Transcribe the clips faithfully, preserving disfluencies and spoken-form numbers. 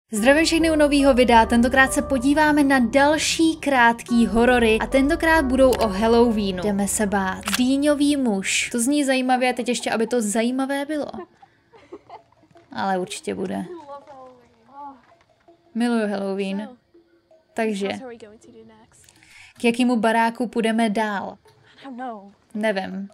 Zdravím všechny u nového videa, tentokrát se podíváme na další krátký horory a tentokrát budou o Halloweenu. Jdeme se bát. Dýňový muž. To zní zajímavě, teď ještě, aby to zajímavé bylo. Ale určitě bude. Miluju Halloween. Takže, k jakému baráku půjdeme dál? Nevím.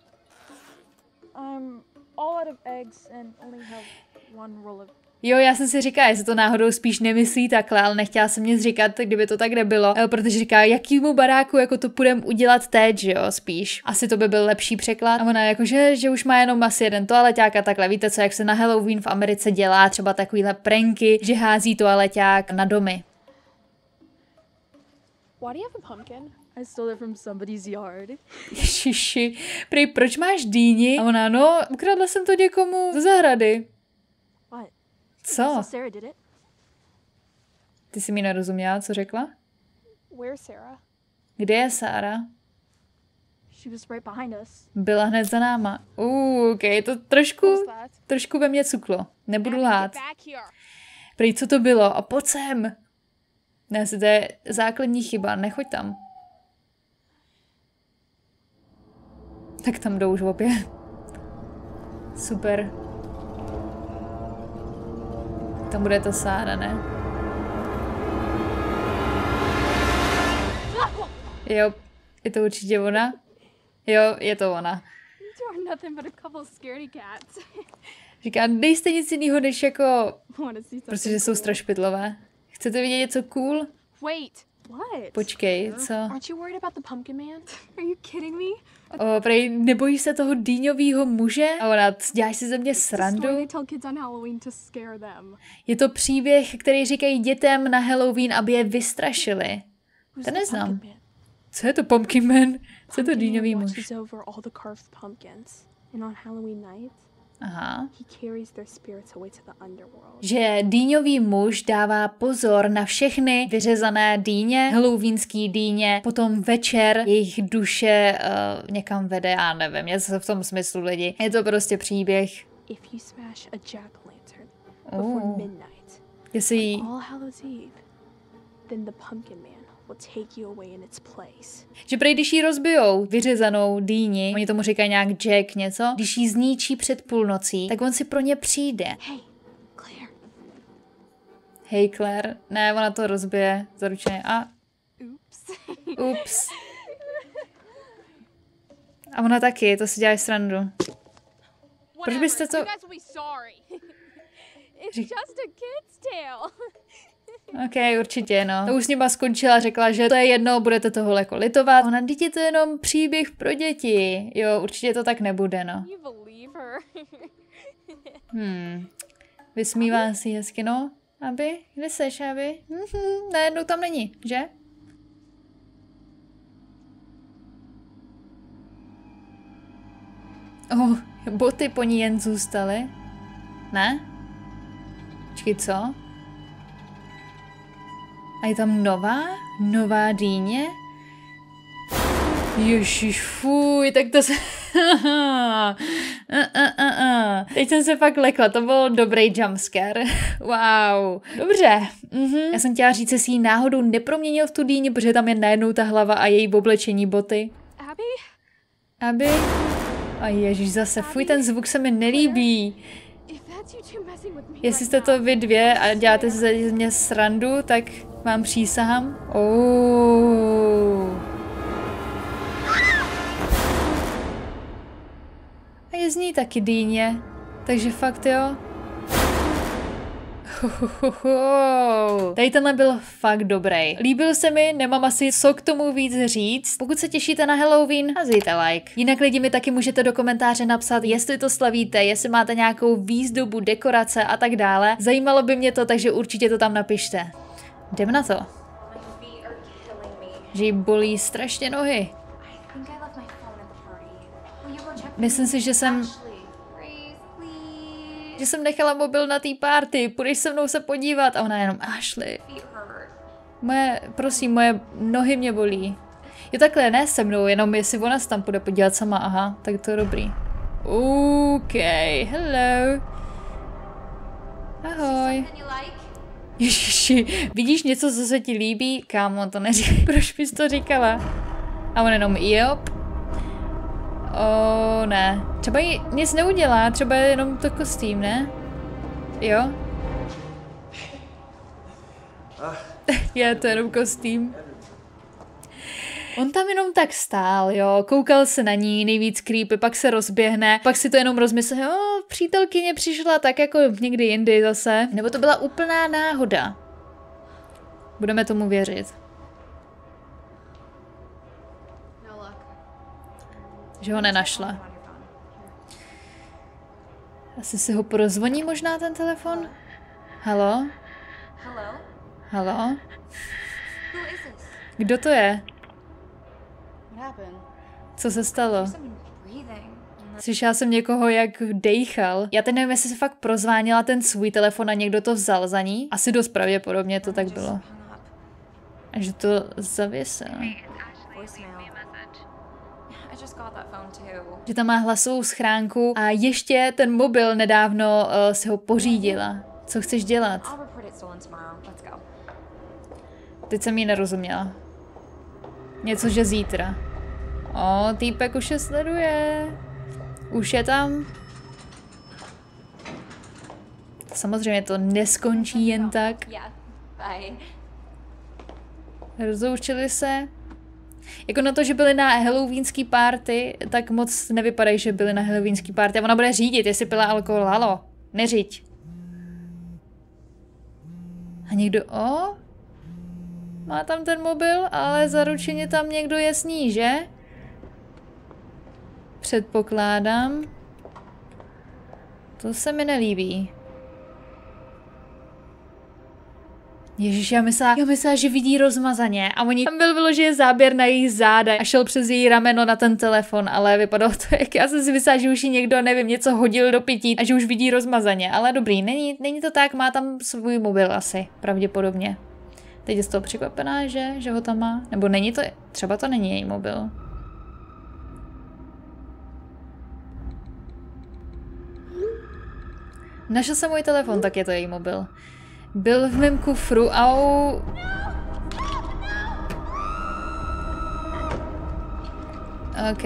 Jo, já jsem si říkala, jestli to náhodou spíš nemyslí takhle, ale nechtěla jsem nic říkat, kdyby to tak nebylo, protože říká, jakýmu baráku jako to půjdeme udělat teď, že jo, spíš. Asi to by byl lepší překlad. A ona jakože, že už má jenom asi jeden toaleťák a takhle. Víte co, jak se na Halloween v Americe dělá, třeba takovýhle pranky, že hází toaleťák na domy. Why do you have a pumpkin? I stole it from somebody's yard. Ježiši, prej, proč máš dýni? A ona, no, ukradla jsem to někomu ze zahrady. What? Co? So Sarah did it? Ty jsi mi nerozuměla, co řekla? Where's Sarah? Kde je Sára? She was right behind us. Byla hned za náma. Uh, ok, to trošku, What was that? trošku ve mně cuklo. Nebudu Abby, lhát. get back here. Prej, co to bylo? A pojď sem. Ne, to je základní chyba, nechoď tam. Tak tam jdou už opět. Super. Tam bude to Sára, ne? Jo, je to určitě ona? Jo, je to ona. You two are nothing but a couple of scaredy cats. Říká, nejste nic jiného než jako... Wanna see something Protože jsou cool? strašpidlové. Chcete vidět něco cool? Wait, what? Počkej, co? Aren't you worried about the pumpkin man? Are you kidding me? O, prej, nebojíš se toho dýňovýho muže? A ona, děláš si ze mě It's the story srandu? they tell kids on Halloween to scare them. Je to příběh, který říkají dětem na Halloween, aby je vystrašili. Who's To the neznám. pumpkin man? Co je to Pumpkin Man? Co je to Pumpkin dýňový man muž? watches over all the carved pumpkins. And on Halloween night, Aha. he carries their spirits away to the underworld. Že dýňový muž dává pozor na všechny vyřezané dýně, halloweenský dýně, potom večer jejich duše uh, někam vede, já nevím, něco v tom smyslu lidi. Je to prostě příběh. If you smash a jack-o'-lantern before Oh. midnight, Jestli All Hallows Eve, then the pumpkin man will take you away in its place. Že prej, když jí rozbijou vyřezanou dýni, oni tomu říkají nějak Jack něco, když jí zničí před půlnocí, tak on si pro ně přijde. Hey, Claire. Hej Claire, ne, ona to rozbije, zaručeně. A, Oops. ups. A ona taky, to si děláš srandu. Proč byste to... You guys will be sorry. It's just a kid's tale. Ok, určitě, no. To už s nima skončila, řekla, že to je jedno, budete toho jako litovat. Ona, dítě, to je jenom příběh pro děti. Jo, určitě to tak nebude, no. You believe her. Hmm. Vysmívá si hezky, no. Aby? Kde seš, aby? Mhm, najednou tam není, že? Oh, boty po ní jen zůstaly. Ne? Počkej, co? A je tam nová? Nová dýně? Ježiš, fuj, tak to se... uh, uh, uh, uh. Teď jsem se fakt lekla, to byl dobrý jumpscare. Wow. Dobře. Uh-huh. Já jsem chtěla říct, jestli jí náhodou neproměnil v tu dýni, protože tam je najednou ta hlava a její oblečení boty. Abby? Aby... A ježiš, zase, fuj, ten zvuk se mi nelíbí. If that's you two messing with me Jestli right jste to now, vy dvě a děláte si ze mě srandu, tak vám přísahám. Oh. A je z ní taky dýně. Takže fakt jo. Tady tenhle byl fakt dobrý. Líbil se mi, nemám asi co k tomu víc říct. Pokud se těšíte na Halloween, hazejte like. Jinak lidi mi taky můžete do komentáře napsat, jestli to slavíte, jestli máte nějakou výzdobu, dekorace a tak dále. Zajímalo by mě to, takže určitě to tam napište. Jdem na to. Že jí bolí strašně nohy. Myslím si, že jsem... že jsem nechala mobil na té party, půjdeš se mnou se podívat. A ona jenom, Ashley. Moje, prosím, moje nohy mě bolí. Jo takhle, ne se mnou, jenom jestli ona se tam půjde podívat sama, aha, tak to je dobrý. OK, hello. Ahoj. Ježiši, vidíš něco, co se ti líbí? Kámo, to neříkej, proč bys to říkala? A on jenom jop. O, ne. Třeba jí nic neudělá, třeba je jenom to kostým, ne? Jo? Je to jenom kostým. On tam jenom tak stál, jo, koukal se na ní, nejvíc creepy, pak se rozběhne, pak si to jenom rozmyslel, jo, přítelkyně přišla tak jako někdy jindy zase. Nebo to byla úplná náhoda. Budeme tomu věřit. Že ho nenašla. Asi si ho prozvoní možná ten telefon? Halo? Halo? Kdo to je? Co se stalo? Slyšela jsem někoho, jak dejchal. Já teď nevím, jestli se fakt prozvánila ten svůj telefon a někdo to vzal za ní. Asi dost pravděpodobně to tak bylo. A že to zavěsil. Že tam má hlasovou schránku a ještě ten mobil nedávno uh, si ho pořídila. Co chceš dělat? Teď jsem jí nerozuměla. Něco, že zítra. O, týpek už je sleduje. Už je tam. Samozřejmě to neskončí jen tak. Rozloučili se. Jako na to, že byli na halloweenský party, tak moc nevypadají, že byli na halloweenský party. A ona bude řídit, jestli pila alkohol. Halo, neřiď. A někdo, o? Má tam ten mobil, ale zaručeně tam někdo je s ní, že? Předpokládám. To se mi nelíbí. Ježiš, já myslela, já myslela, že vidí rozmazaně a oni tam byl vyložený záběr na její záda a šel přes její rameno na ten telefon, ale vypadalo to, jak já jsem si myslela, že už jí někdo, nevím, něco hodil do pití a že už vidí rozmazaně, ale dobrý, není, není to tak, má tam svůj mobil asi, pravděpodobně. Teď je z toho překvapená, že, že ho tam má, nebo není to, třeba to není její mobil. Našel jsem můj telefon, tak je to její mobil. Byl v mém kufru, au. OK.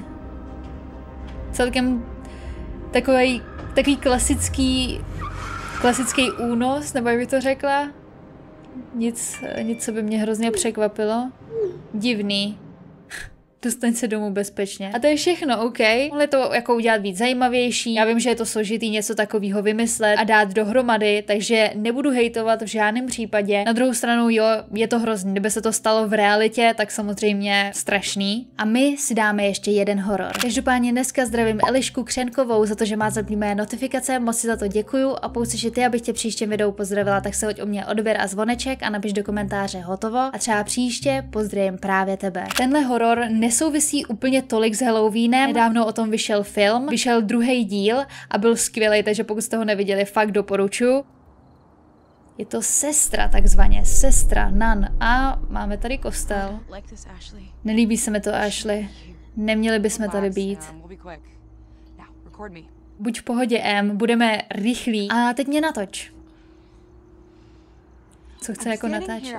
Celkem takový, takový klasický, klasický únos, nebo jak bych to řekla. Nic, nic, co by mě hrozně překvapilo. Divný. Dostaň se domů bezpečně. A to je všechno, OK? Mohli to jako udělat víc zajímavější. Já vím, že je to složitý něco takového vymyslet a dát dohromady, takže nebudu hejtovat v žádném případě. Na druhou stranu, jo, je to hrozný. Kdyby se to stalo v realitě, tak samozřejmě strašný. A my si dáme ještě jeden horor. Každopádně dneska zdravím Elišku Křenkovou za to, že má zapnutý mé notifikace, moc si za to děkuju a pokud si ty, abych tě příště videu pozdravila, tak se hoď o mě odběr a zvoneček a napiš do komentáře hotovo a třeba příště pozdravím právě tebe. Tenhle horor nesouvisí úplně tolik s Halloweenem. Nedávno o tom vyšel film, vyšel druhý díl a byl skvělý, takže pokud jste ho neviděli, fakt doporučuji. Je to sestra takzvaně, sestra, Nan. A máme tady kostel. Nelíbí se mi to, Ashley. Neměli bychom tady být. Buď v pohodě, Em, budeme rychlí. A teď mě natoč. Co chce jako natáčet?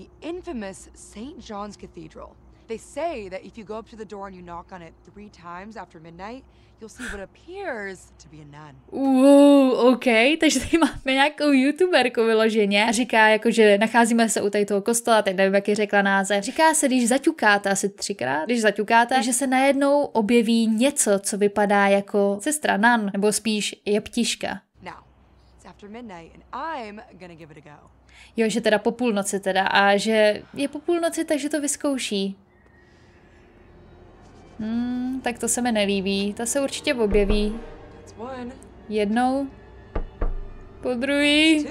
They say that if you go up to the door and you knock on it three times after midnight, you'll see what appears to be a nun. Wow, OK, takže tady máme nějakou youtuberku vyloženě a říká jako, že nacházíme se u tady toho kostela, teď nevím, jak ji řekla název. Říká se, když zaťukáte asi třikrát, když zaťukáte, že se najednou objeví něco, co vypadá jako sestra Nan, nebo spíš jeptiška. Now, it's after midnight and I'm gonna give it a go. Jo, že teda po půlnoci teda a že je po půlnoci, takže to vyzkouší. Hmm, tak to se mi nelíbí. Ta se určitě objeví. Jednou. Po druhý.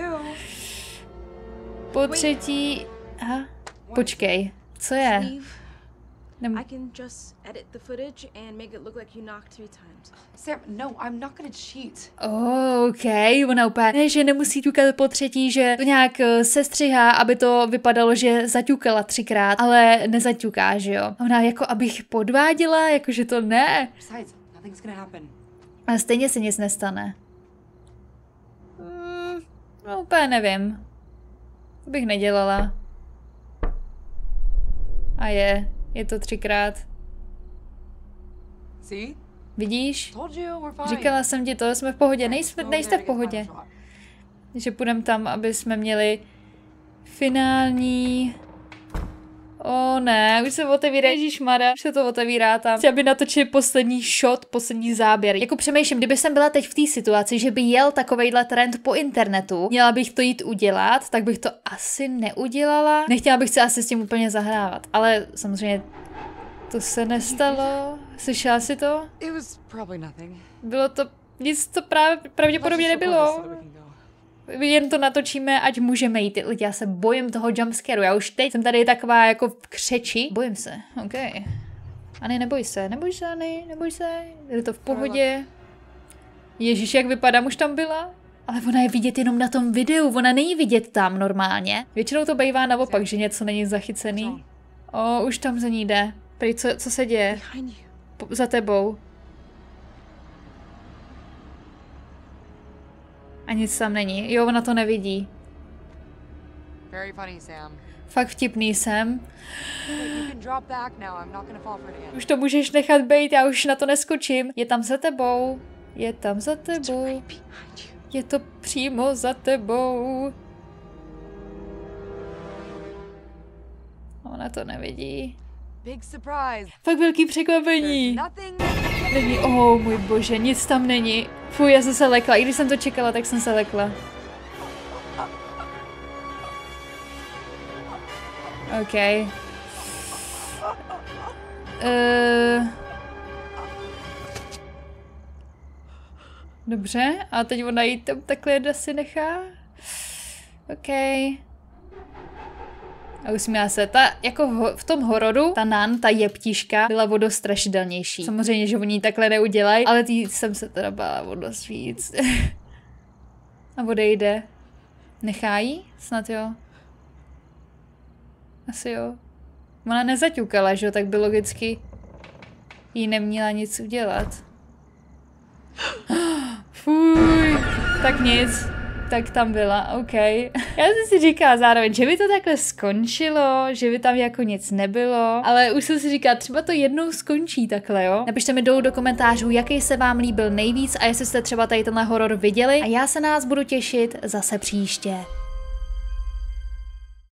Po třetí. Aha. Počkej. Co je? Nem... I can just edit the footage and make it look like you knocked three times. Sam, no, I'm not gonna cheat. Oh, OK, ona úplně, ne, že nemusí ťukat po třetí, že to nějak uh, sestřihá, aby to vypadalo, že zaťukala třikrát, ale nezaťuká, že jo. Ona jako, abych podváděla, jakože to ne. Besides, nothing's gonna happen. Ale stejně se nic nestane. Hmm, no úplně nevím. To bych nedělala. A je. Je to třikrát. See? Vidíš? Told you, we're fine. Říkala jsem ti to, jsme v pohodě. Nejsme, nejste v pohodě. Že půjdeme tam, aby jsme měli finální... O ne, už se otevírá, ježišmarja, už se to otevírá tam. Chci, aby natočili poslední shot, poslední záběr. Jako přemýšlím, kdyby jsem byla teď v té situaci, že by jel takovejhle trend po internetu, měla bych to jít udělat, tak bych to asi neudělala. Nechtěla bych se asi s tím úplně zahrávat, ale samozřejmě to se nestalo. Slyšela jsi to? It was probably nothing. Bylo to, nic to právě pravděpodobně nebylo. Jen to natočíme, ať můžeme jít. Lidi, já se bojím toho jumpscareu. Já už teď jsem tady taková jako v křeči. Bojím se, ok. Ani neboj se, neboj se, Ani, neboj se. Je to v pohodě. Ježíš, jak vypadám, už tam byla? Ale ona je vidět jenom na tom videu, ona není vidět tam normálně. Většinou to bývá naopak, že něco není zachycený. O, už tam za ní jde. Prý, co, co se děje? Po, za tebou. A nic tam není. Jo, ona to nevidí. Very funny, Sam. Fakt vtipný jsem. You can drop back now. I'm not gonna fall for it again. Už to můžeš nechat bejt, já už na to neskočím. Je tam za tebou. Je tam za tebou. Je to přímo za tebou. Ona to nevidí. Big surprise. Fakt velký překvapení. Nothing. Není, oh můj bože, nic tam není. Fuj, já jsem se lekla. I když jsem to čekala, tak jsem se lekla. OK. Uh... Dobře, a teď ona jí tam takhle asi nechá. OK. A usmívala se. Ta, jako v, v tom hororu, ta Nan, ta jeptiška, byla o dost strašidelnější. Samozřejmě, že oni takhle neudělají, ale tý jsem se teda bála o dost víc. A odejde. Nechá jí? Snad jo. Asi jo. Ona nezaťukala, že jo, tak by logicky jí neměla nic udělat. Fuj. Tak nic. Tak tam byla, OK. Já jsem si říkala zároveň, že by to takhle skončilo, že by tam jako nic nebylo, ale už jsem si říkala, třeba to jednou skončí takhle, jo? Napište mi dolů do komentářů, jaký se vám líbil nejvíc a jestli jste třeba tady tenhle horor viděli a já se nás budu těšit zase příště.